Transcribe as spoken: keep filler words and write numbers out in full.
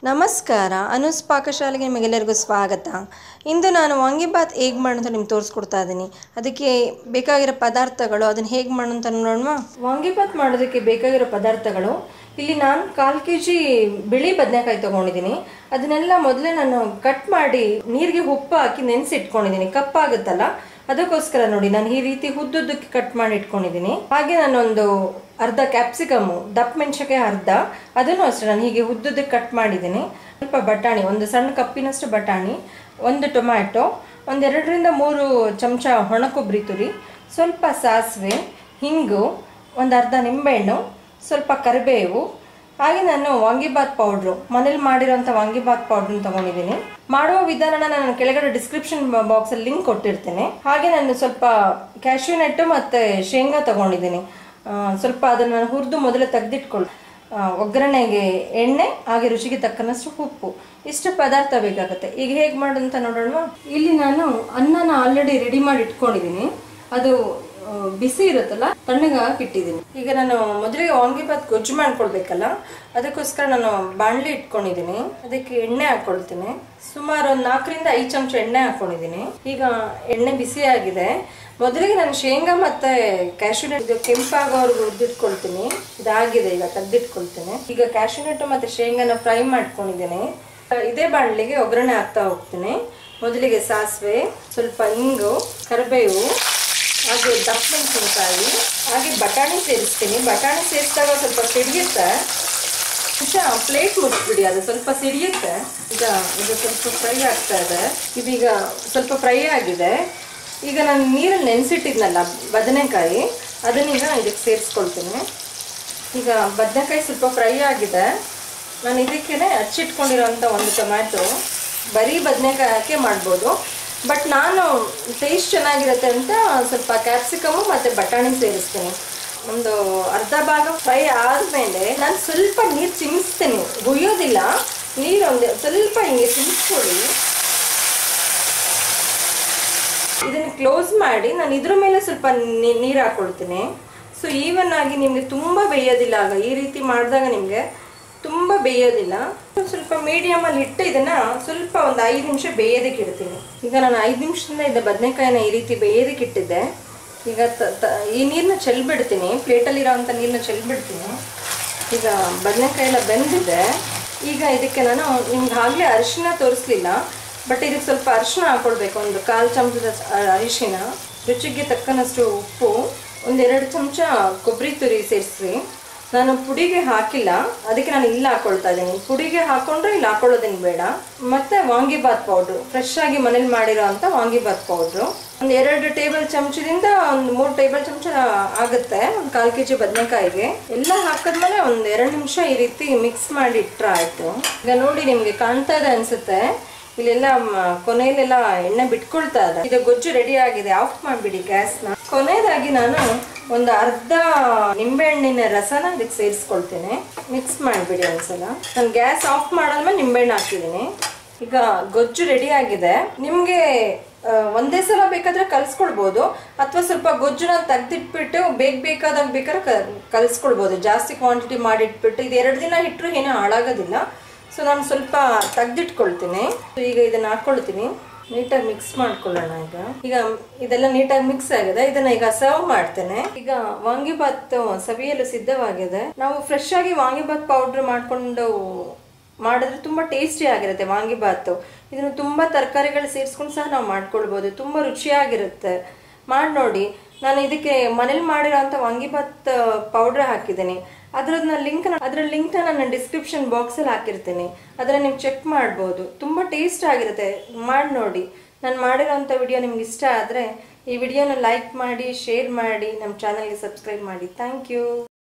ನಮಸ್ಕಾರ, ಅನುಸ್ ಪಾಕಶಾಲೆಗೆ ನಿಮಗೆಲ್ಲರಿಗೂ ಸ್ವಾಗತ. ಇಂದು ನಾನು ವಾಂಗಿಬಾತ್ ಹೇಗೆ ಮಾಡೋದು ನಿಮ್ಗೆ ತೋರಿಸ್ಕೊಡ್ತಾ ಇದ್ದೀನಿ. ಅದಕ್ಕೆ ಬೇಕಾಗಿರೋ ಪದಾರ್ಥಗಳು, ಅದನ್ನು ಹೇಗೆ ಮಾಡೋಂತ ನೋಡೋಣ. ವಾಂಗಿಬಾತ್ ಮಾಡೋದಕ್ಕೆ ಬೇಕಾಗಿರೋ ಪದಾರ್ಥಗಳು, ಇಲ್ಲಿ ನಾನು ಕಾಲು ಕೆ ಜಿ ಬಿಳಿ ಬದನೆಕಾಯಿ ತೊಗೊಂಡಿದ್ದೀನಿ. ಅದನ್ನೆಲ್ಲ ಮೊದಲೇ ನಾನು ಕಟ್ ಮಾಡಿ ನೀರಿಗೆ ಉಪ್ಪು ಹಾಕಿ ನೆನೆಸಿಟ್ಕೊಂಡಿದ್ದೀನಿ. ಕಪ್ಪಾಗುತ್ತಲ್ಲ, ಅದಕ್ಕೋಸ್ಕರ ನೋಡಿ ನಾನು ಈ ರೀತಿ ಉದ್ದುದ್ದಕ್ಕೆ ಕಟ್ ಮಾಡಿ ಇಟ್ಕೊಂಡಿದ್ದೀನಿ. ಹಾಗೆ ನಾನೊಂದು ಅರ್ಧ ಕ್ಯಾಪ್ಸಿಕಮ್ಮು, ದಪ್ಪ ಮೆಣಸಿನಕಾಯಿ ಅರ್ಧ, ಅದನ್ನು ಅಷ್ಟೇ ನಾನು ಹೀಗೆ ಉದ್ದುದ್ದಕ್ಕೆ ಕಟ್ ಮಾಡಿದ್ದೀನಿ. ಸ್ವಲ್ಪ ಬಟಾಣಿ, ಒಂದು ಸಣ್ಣ ಕಪ್ಪಿನಷ್ಟು ಬಟಾಣಿ, ಒಂದು ಟೊಮ್ಯಾಟೊ, ಒಂದೆರಡರಿಂದ ಮೂರು ಚಮಚ ಒಣ ಕೊಬ್ಬರಿ ತುರಿ, ಸ್ವಲ್ಪ ಸಾಸಿವೆ, ಹಿಂಗು, ಒಂದು ಅರ್ಧ ನಿಂಬೆಹಣ್ಣು, ಸ್ವಲ್ಪ ಕರಿಬೇವು. ಹಾಗೆ ನಾನು ವಾಂಗಿಬಾತ್ ಪೌಡ್ರು, ಮನೇಲಿ ಮಾಡಿರೋಂಥ ವಾಂಗಿಬಾತ್ ಪೌಡ್ರನ್ನ ತೊಗೊಂಡಿದ್ದೀನಿ. ಮಾಡುವ ವಿಧಾನನ ನಾನು ಕೆಳಗಡೆ ಡಿಸ್ಕ್ರಿಪ್ಷನ್ ಬಾಕ್ಸಲ್ಲಿ ಲಿಂಕ್ ಕೊಟ್ಟಿರ್ತೇನೆ. ಹಾಗೆ ನಾನು ಸ್ವಲ್ಪ ಕ್ಯಾಶ್ಯೂ ನಟ್ಟು ಮತ್ತು ಶೇಂಗಾ ತೊಗೊಂಡಿದ್ದೀನಿ. ಸ್ವಲ್ಪ ಅದನ್ನು ನಾನು ಹುರಿದು ಮೊದಲೇ ತೆಗೆದಿಟ್ಕೊಳ್ಳಿ. ಒಗ್ಗರಣೆಗೆ ಎಣ್ಣೆ, ಹಾಗೆ ರುಚಿಗೆ ತಕ್ಕನಷ್ಟು ಉಪ್ಪು, ಇಷ್ಟು ಪದಾರ್ಥ ಬೇಕಾಗುತ್ತೆ. ಈಗ ಹೇಗೆ ಮಾಡೋದಂತ ನೋಡೋಣ. ಇಲ್ಲಿ ನಾನು ಅನ್ನನ ಆಲ್ರೆಡಿ ರೆಡಿ ಮಾಡಿ ಇಟ್ಕೊಂಡಿದ್ದೀನಿ. ಅದು ಬಿಸಿ ಇರುತ್ತಲ್ಲ, ತಣ್ಣಗೆ ಹಾಕಿಟ್ಟಿದ್ದೀನಿ. ಈಗ ನಾನು ಮೊದಲಿಗೆ ವಾಂಗಿಬಾತ್ ಗೊಜ್ಜು ಮಾಡ್ಕೊಳ್ಬೇಕಲ್ಲ, ಅದಕ್ಕೋಸ್ಕರ ನಾನು ಬಾಣಲಿ ಇಟ್ಕೊಂಡಿದ್ದೀನಿ. ಅದಕ್ಕೆ ಎಣ್ಣೆ ಹಾಕ್ಕೊಳ್ತೀನಿ. ಸುಮಾರು ಒಂದು ನಾಲ್ಕರಿಂದ ಐದು ಚಮಚ ಎಣ್ಣೆ ಹಾಕ್ಕೊಂಡಿದ್ದೀನಿ. ಈಗ ಎಣ್ಣೆ ಬಿಸಿ ಆಗಿದೆ. ಮೊದಲಿಗೆ ನಾನು ಶೇಂಗಾ ಮತ್ತು ಕ್ಯಾಶ್ಯೂ ನಟ್ ಇದು ಕೆಂಪಾಗೋರ್ಗು ಹುರಿದಿಟ್ಕೊಳ್ತೀನಿ. ಇದಾಗಿದೆ, ಈಗ ತೆಗೆದಿಟ್ಕೊಳ್ತೀನಿ. ಈಗ ಕ್ಯಾಶ್ಯೂ ನಟ್ಟು ಮತ್ತು ಶೇಂಗಾನ ಫ್ರೈ ಮಾಡ್ಕೊಂಡಿದ್ದೀನಿ. ಇದೇ ಬಾಣಲಿಗೆ ಒಗ್ಗರಣೆ ಹಾಕ್ತಾ ಹೋಗ್ತೀನಿ. ಮೊದಲಿಗೆ ಸಾಸಿವೆ, ಸ್ವಲ್ಪ ಹಿಂಗು, ಕರಿಬೇವು, ಹಾಗೆ ದಪ್ಪ ಮೆಣಸಿನಕಾಯಿ, ಹಾಗೆ ಬಟಾಣಿ ಸೇರಿಸ್ತೀನಿ. ಬಟಾಣಿ ಸೇರಿಸಿದಾಗ ಸ್ವಲ್ಪ ಸಿಡಿಯುತ್ತೆ. ನಿಮಿಷ ಪ್ಲೇಟ್ ಮುಚ್ಚಿಬಿಡಿ, ಅದು ಸ್ವಲ್ಪ ಸಿಡಿಯುತ್ತೆ. ಈಗ ಇದು ಸ್ವಲ್ಪ ಫ್ರೈ ಆಗ್ತಾ ಇದೆ. ಇದೀಗ ಸ್ವಲ್ಪ ಫ್ರೈ ಆಗಿದೆ. ಈಗ ನಾನು ನೀರಲ್ಲಿ ನೆನೆಸಿಟ್ಟಿದ್ನಲ್ಲ ಬದನೆಕಾಯಿ, ಅದನ್ನೀಗ ಇದಕ್ಕೆ ಸೇರಿಸ್ಕೊಳ್ತೀನಿ. ಈಗ ಬದನೆಕಾಯಿ ಸ್ವಲ್ಪ ಫ್ರೈ ಆಗಿದೆ. ನಾನು ಇದಕ್ಕೇ ಹಚ್ಚಿಟ್ಕೊಂಡಿರೋಂಥ ಒಂದು ಟೊಮ್ಯಾಟೊ, ಬರೀ ಬದನೆಕಾಯಿ ಹಾಕಿ ಮಾಡ್ಬೋದು, ಬಟ್ ನಾನು ಟೇಸ್ಟ್ ಚೆನ್ನಾಗಿರುತ್ತೆ ಅಂತ ಸ್ವಲ್ಪ ಕ್ಯಾಪ್ಸಿಕಮ್ಮು ಮತ್ತು ಬಟಾಣಿ ಸೇರಿಸ್ತೀನಿ. ಒಂದು ಅರ್ಧ ಭಾಗ ಫ್ರೈ ಆದಮೇಲೆ ನಾನು ಸ್ವಲ್ಪ ನೀರು ಚಿಮ್ಮಿಸ್ತೀನಿ, ಹುಯ್ಯೋದಿಲ್ಲ. ನೀರು ಒಂದು ಸ್ವಲ್ಪ ಹಿಂಗೆ ಚಿಮ್ಮಿಸ್ಕೊಳ್ಳಿ. ಇದನ್ನು ಕ್ಲೋಸ್ ಮಾಡಿ ನಾನು ಇದ್ರ ಮೇಲೆ ಸ್ವಲ್ಪ ನೀರು ಹಾಕ್ಕೊಳ್ತೀನಿ. ಸೊ ಈವನ್ ಆಗಿ ನಿಮಗೆ ತುಂಬ ಬೇಯೋದಿಲ್ಲ. ಆಗ ಈ ರೀತಿ ಮಾಡಿದಾಗ ನಿಮಗೆ ತುಂಬ ಬೇಯೋದಿಲ್ಲ. ಸ್ವಲ್ಪ ಮೀಡಿಯಮಲ್ಲಿ ಇಟ್ಟು ಇದನ್ನು ಸ್ವಲ್ಪ ಒಂದು ಐದು ನಿಮಿಷ ಬೇಯೋದಕ್ಕೆ ಇಡ್ತೀನಿ. ಈಗ ನಾನು ಐದು ನಿಮಿಷದಿಂದ ಇದು ಬದನೆಕಾಯಿನ ಈ ರೀತಿ ಬೇಯೋದಕ್ಕೆ ಇಟ್ಟಿದ್ದೆ. ಈಗ ತ ಈ ನೀರನ್ನ ಚೆಲ್ಬಿಡ್ತೀನಿ, ಪ್ಲೇಟಲ್ಲಿರೋವಂಥ ನೀರನ್ನ ಚೆಲ್ಬಿಡ್ತೀನಿ. ಈಗ ಬದನೆಕಾಯಿ ಎಲ್ಲ ಬೆಂದಿದೆ. ಈಗ ಇದಕ್ಕೆ ನಾನು ನಿಮ್ಗೆ ಆಗಲೇ ಅರಿಶಿನ ತೋರಿಸ್ಲಿಲ್ಲ, ಬಟ್ ಇದಕ್ಕೆ ಸ್ವಲ್ಪ ಅರಿಶಿನ ಹಾಕ್ಕೊಳ್ಬೇಕು. ಒಂದು ಕಾಲು ಚಮಚದ ಅರಿಶಿನ, ರುಚಿಗೆ ತಕ್ಕನಷ್ಟು ಉಪ್ಪು, ಒಂದೆರಡು ಚಮಚ ಕೊಬ್ಬರಿ ತುರಿ ಸೇರಿಸಿ. ನಾನು ಪುಡಿಗೆ ಹಾಕಿಲ್ಲ, ಅದಕ್ಕೆ ನಾನು ಇಲ್ಲಿ ಹಾಕ್ಕೊಳ್ತಾ ಇದ್ದೀನಿ. ಪುಡಿಗೆ ಹಾಕ್ಕೊಂಡ್ರೆ ಇಲ್ಲಿ ಹಾಕೊಳ್ಳೋದೇನು ಬೇಡ. ಮತ್ತು ವಾಂಗಿಬಾತ್ ಪೌಡ್ರು, ಫ್ರೆಶ್ ಆಗಿ ಮನೇಲಿ ಮಾಡಿರೋ ಅಂಥ ವಾಂಗಿಬಾತ್ ಪೌಡ್ರು ಒಂದು ಎರಡು ಟೇಬಲ್ ಚಮಚದಿಂದ ಒಂದು ಮೂರು ಟೇಬಲ್ ಚಮಚ ಆಗುತ್ತೆ ಒಂದು ಕಾಲು ಕೆ ಜಿ ಬದನೆಕಾಯಿಗೆ. ಎಲ್ಲ ಹಾಕಿದ್ಮೇಲೆ ಒಂದು ಎರಡು ನಿಮಿಷ ಈ ರೀತಿ ಮಿಕ್ಸ್ ಮಾಡಿ ಇಟ್ಟರೆ ಆಯಿತು. ಈಗ ನೋಡಿ ನಿಮಗೆ ಕಾಣ್ತಾ ಇದೆ ಅನಿಸುತ್ತೆ, ಇಲ್ಲೆಲ್ಲ ಕೊನೆಯಲ್ಲೆಲ್ಲ ಎಣ್ಣೆ ಬಿಟ್ಕೊಳ್ತಾ ಇದೆ. ಇದು ಗೊಜ್ಜು ರೆಡಿ ಆಗಿದೆ. ಆಫ್ ಮಾಡಿಬಿಡಿ ಗ್ಯಾಸ್ನ. ಕೊನೆಯದಾಗಿ ನಾನು ಒಂದು ಅರ್ಧ ನಿಂಬೆಹಣ್ಣಿನ ರಸನ ಇದಕ್ಕೆ ಸೇರಿಸ್ಕೊಳ್ತೀನಿ. ಮಿಕ್ಸ್ ಮಾಡಿಬಿಡಿ ಒಂದ್ಸಲ. ನಾನು ಗ್ಯಾಸ್ ಆಫ್ ಮಾಡಾದ್ಮೇಲೆ ನಿಂಬೆಹಣ್ಣು ಹಾಕಿದ್ದೀನಿ. ಈಗ ಗೊಜ್ಜು ರೆಡಿ ಆಗಿದೆ. ನಿಮಗೆ ಒಂದೇ ಸಲ ಬೇಕಾದರೆ ಕಲಿಸ್ಕೊಳ್ಬೋದು, ಅಥವಾ ಸ್ವಲ್ಪ ಗೊಜ್ಜುನ ತೆಗೆದಿಟ್ಬಿಟ್ಟು ಬೇಗ ಬೇಕಾದಾಗ ಬೇಕಾದ್ರೆ ಕಲಿಸ್ಕೊಳ್ಬೋದು. ಜಾಸ್ತಿ ಕ್ವಾಂಟಿಟಿ ಮಾಡಿಟ್ಬಿಟ್ಟು ಇದು ಎರಡು ದಿನ ಇಟ್ಟರು ಏನೂ ಹಾಳಾಗೋದಿಲ್ಲ. ಸೊ ನಾನು ಸ್ವಲ್ಪ ತೆಗೆದಿಟ್ಕೊಳ್ತೀನಿ. ಈಗ ಇದನ್ನು ಹಾಕ್ಕೊಳ್ತೀನಿ. ನೀಟಾಗಿ ಮಿಕ್ಸ್ ಮಾಡ್ಕೊಳ್ಳೋಣ. ಈಗ ಈಗ ಇದೆಲ್ಲ ನೀಟಾಗಿ ಮಿಕ್ಸ್ ಆಗಿದೆ. ಇದನ್ನ ಈಗ ಸರ್ವ್ ಮಾಡ್ತೇನೆ. ಈಗ ವಾಂಗಿಬಾತ್ ಸವಿಯಲು ಸಿದ್ಧವಾಗಿದೆ. ನಾವು ಫ್ರೆಶ್ ಆಗಿ ವಾಂಗಿಬಾತ್ ಪೌಡ್ರ್ ಮಾಡ್ಕೊಂಡು ಮಾಡಿದ್ರೆ ತುಂಬ ಟೇಸ್ಟಿ ಆಗಿರುತ್ತೆ ವಾಂಗಿಬಾತ್. ಇದನ್ನು ತುಂಬ ತರಕಾರಿಗಳು ಸೇರಿಸ್ಕೊಂಡು ಸಹ ನಾವು ಮಾಡ್ಕೊಳ್ಬೋದು. ತುಂಬ ರುಚಿಯಾಗಿರುತ್ತೆ. ಮಾಡಿ ನೋಡಿ. ನಾನು ಇದಕ್ಕೆ ಮನೇಲಿ ಮಾಡಿರೋಂಥ ವಾಂಗಿಬಾತ್ ಪೌಡ್ರ್ ಹಾಕಿದ್ದೀನಿ. ಅದರನ್ನ ಲಿಂಕ್ ಅದರ ಲಿಂಕ್ನ ನಾನು ಡಿಸ್ಕ್ರಿಪ್ಷನ್ ಬಾಕ್ಸಲ್ಲಿ ಹಾಕಿರ್ತೀನಿ. ಅದನ್ನು ನೀವು ಚೆಕ್ ಮಾಡ್ಬೋದು. ತುಂಬ ಟೇಸ್ಟ್ ಆಗಿರುತ್ತೆ. ಮಾಡಿ ನೋಡಿ. ನಾನು ಮಾಡಿರೋಂಥ ವಿಡಿಯೋ ನಿಮ್ಗೆ ಇಷ್ಟ ಆದರೆ ಈ ವಿಡಿಯೋನ ಲೈಕ್ ಮಾಡಿ, ಶೇರ್ ಮಾಡಿ, ನಮ್ಮ ಚಾನಲ್ಗೆ ಸಬ್ಸ್ಕ್ರೈಬ್ ಮಾಡಿ. Thank you.